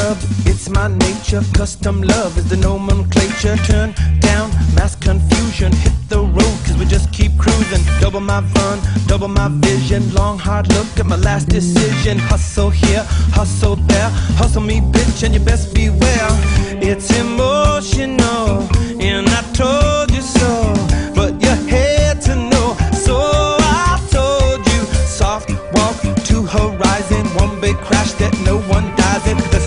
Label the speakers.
Speaker 1: love, it's my nature. Custom love is the nomenclature. Turn down mass confusion, hit the road cause we just keep cruising. Double my fun, double my vision. Long hard look at my last decision. Hustle here, hustle there, hustle me bitch and you best beware. It's emotional and I told you so, but you had to know, so I told you. Soft walk to horizon, one big crash that no one dies in.